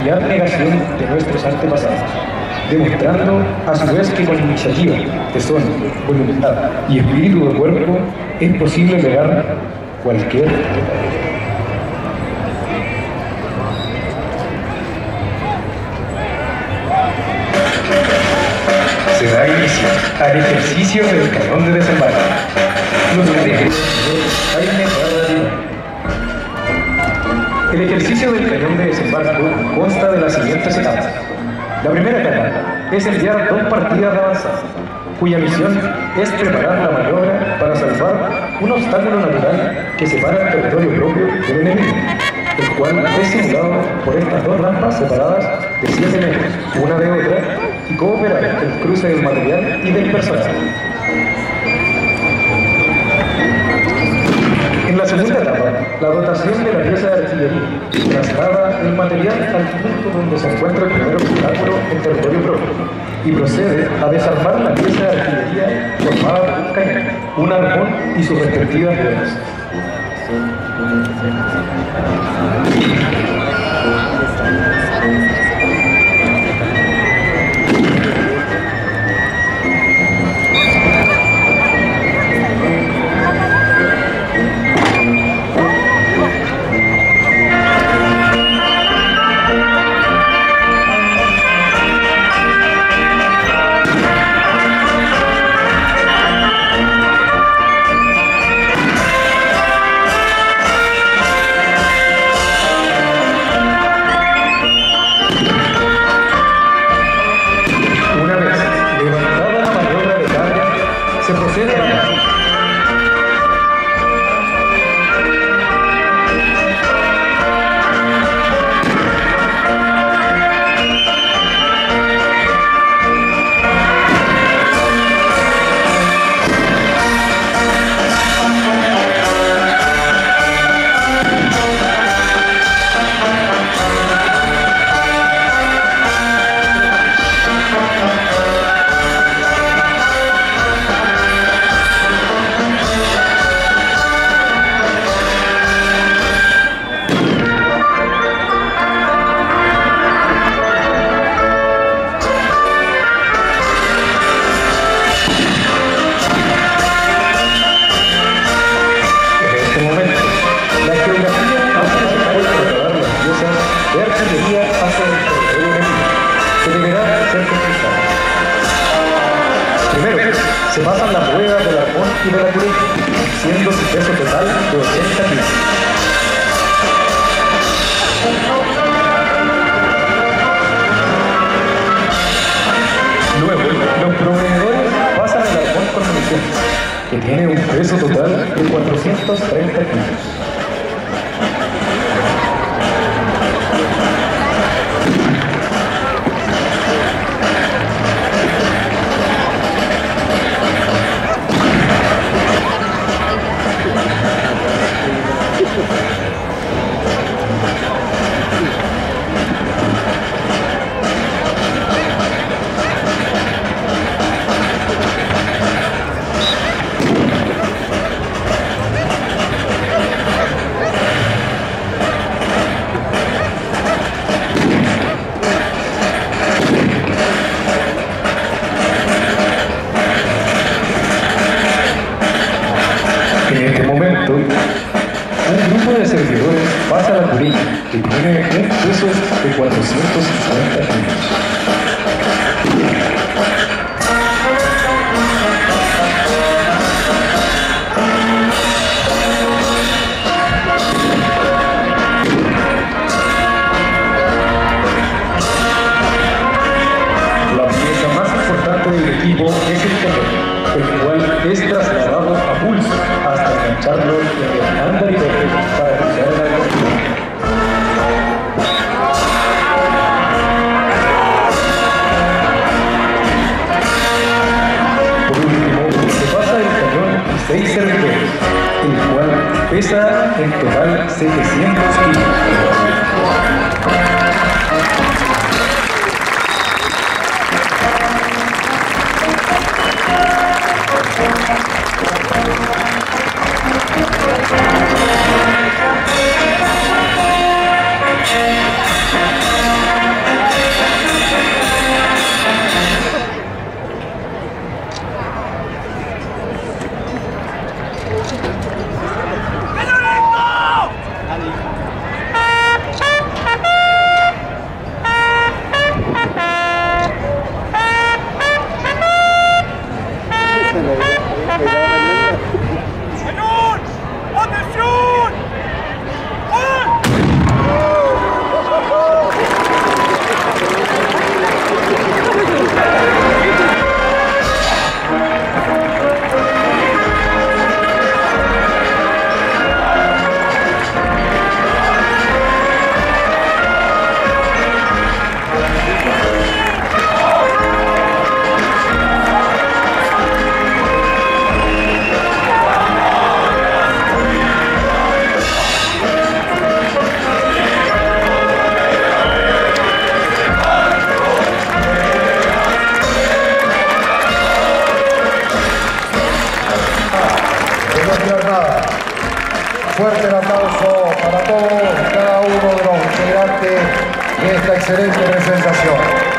total negación de nuestros antepasados, demostrando a su vez que con iniciativa, tesón, voluntad y espíritu de cuerpo es posible negar cualquier pecado. Se da inicio al ejercicio del cañón de desembarco. Los herejes Jaime Barra. El ejercicio del cañón de desembarco consta de las siguientes etapas. La primera etapa es enviar 2 partidas de avanzada, cuya misión es preparar la maniobra para salvar un obstáculo natural que separa el territorio propio del enemigo, el cual es simulado por estas 2 rampas separadas de 7 metros, una de otra, y cooperar el cruce del material y del personal. En la segunda etapa, la dotación de la pieza de artillería traslada el material al punto donde se encuentra el primer obstáculo en territorio propio y procede a desarmar la pieza de artillería formada por un cañón, un arpón y sus respectivas ruedas. Se pasan las ruedas del arpón y de la curita, siendo su peso total de 80 kilos. Luego, los proveedores pasan el arpón con municiones, que tiene un peso total de 430 kilos. En este momento, un grupo de servidores pasa la curilla, que tiene un peso de 450 kilos. La pieza más importante del equipo es el cañón, el cual es trasladado a pulso hasta engancharlo en el andarivel para cruzar la cortina. Por último, se pasa el cañón a 6 servidores, el cual pesa en total 700 kilos. fuerte el aplauso para todos y cada uno de los integrantes de esta excelente presentación.